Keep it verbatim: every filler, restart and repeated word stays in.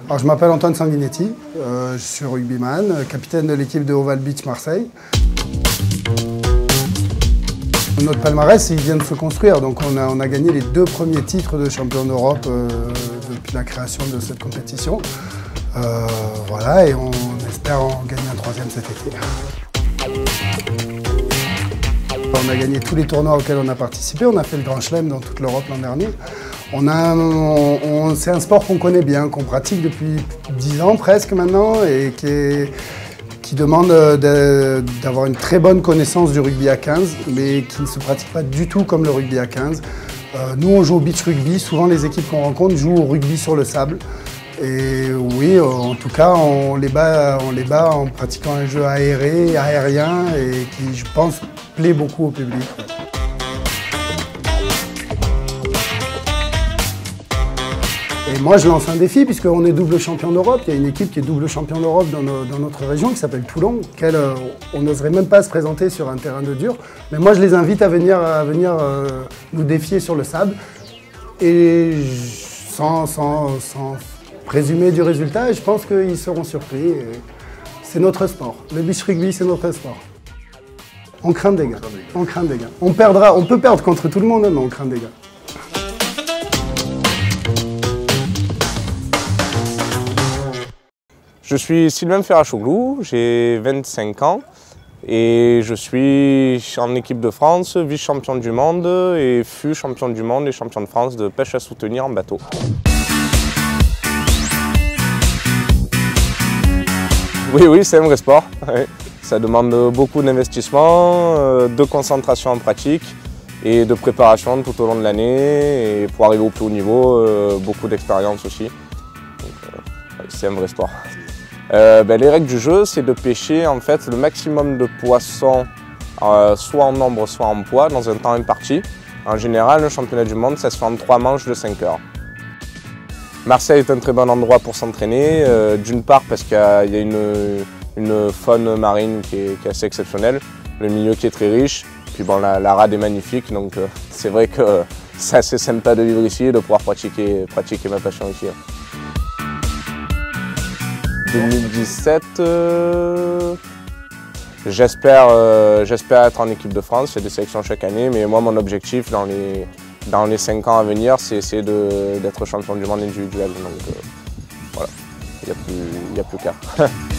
Alors, je m'appelle Antoine Sanguinetti, euh, je suis rugbyman, capitaine de l'équipe de Oval Beach Marseille. Notre palmarès, il vient de se construire, donc on a, on a gagné les deux premiers titres de champion d'Europe euh, depuis la création de cette compétition. Euh, voilà, et on espère en gagner un troisième cet été. On a gagné tous les tournois auxquels on a participé, on a fait le Grand Chelem dans toute l'Europe l'an dernier. On a, on, on, c'est un sport qu'on connaît bien, qu'on pratique depuis dix ans presque maintenant et qui, est, qui demande d'avoir une très bonne connaissance du rugby à quinze, mais qui ne se pratique pas du tout comme le rugby à quinze. Euh, nous, on joue au beach rugby, souvent les équipes qu'on rencontre jouent au rugby sur le sable. Et oui, en tout cas, on les bat, on les bat en pratiquant un jeu aéré, aérien et qui, je pense, plaît beaucoup au public. Et moi, je lance un défi puisqu'on est double champion d'Europe. Il y a une équipe qui est double champion d'Europe dans, no, dans notre région qui s'appelle Toulon, laquelle euh, on n'oserait même pas se présenter sur un terrain de dur. Mais moi, je les invite à venir, à venir euh, nous défier sur le sable. Et sans, sans, sans présumer du résultat, je pense qu'ils seront surpris. C'est notre sport. Le beach rugby, c'est notre sport. On craint des gars. On craint des gars. On perdra, on peut perdre contre tout le monde, mais on craint des gars. Je suis Sylvain Ferrachoglou, j'ai vingt-cinq ans et je suis en équipe de France, vice-champion du monde et fut champion du monde et champion de France de pêche à soutenir en bateau. Oui, oui, c'est un vrai sport. Ça demande beaucoup d'investissement, de concentration en pratique et de préparation tout au long de l'année. Et pour arriver au plus haut niveau, beaucoup d'expérience aussi. C'est un vrai sport. Euh, ben, les règles du jeu, c'est de pêcher en fait le maximum de poissons, euh, soit en nombre, soit en poids, dans un temps imparti. En général, le championnat du monde, ça se fait en trois manches de cinq heures. Marseille est un très bon endroit pour s'entraîner, euh, d'une part parce qu'il y a, il y a une, une faune marine qui est, qui est assez exceptionnelle, le milieu qui est très riche, puis bon, la, la rade est magnifique, donc euh, c'est vrai que c'est assez sympa de vivre ici et de pouvoir pratiquer, pratiquer ma passion ici. deux mille dix-sept, euh, j'espère euh, j'espère être en équipe de France, il y a des sélections chaque année, mais moi mon objectif dans les, dans les cinq ans à venir, c'est essayer d'être champion du monde individuel. Donc euh, voilà, il n'y a plus, il n'y a plus qu'à.